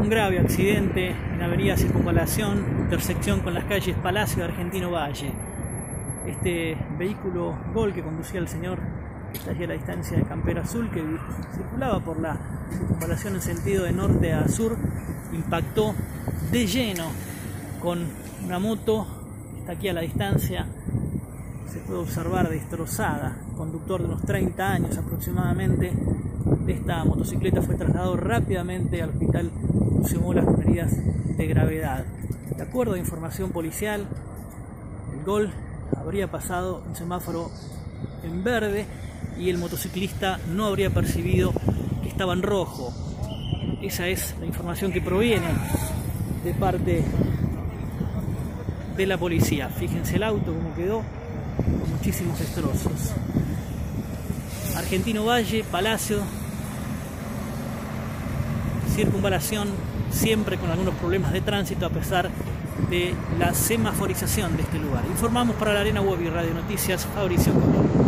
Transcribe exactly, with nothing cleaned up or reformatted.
Un grave accidente en la avenida Circunvalación, intersección con las calles Palacio y Argentino Valle. Este vehículo Gol que conducía el señor está allí a la distancia de Campera Azul, que circulaba por la circunvalación en sentido de norte a sur, impactó de lleno con una moto que está aquí a la distancia. Se puede observar destrozada. El conductor de unos treinta años aproximadamente de esta motocicleta fue trasladado rápidamente al hospital Lucio Molas con heridas de gravedad. De acuerdo a información policial, el Gol habría pasado un semáforo en verde y el motociclista no habría percibido que estaba en rojo. Esa es la información que proviene de parte de la policía. Fíjense el auto como quedó, con muchísimos destrozos. Argentino Valle, Palacio, Circunvalación, siempre con algunos problemas de tránsito a pesar de la semaforización de este lugar. Informamos para La Arena Web y Radio Noticias, Fabricio Correa.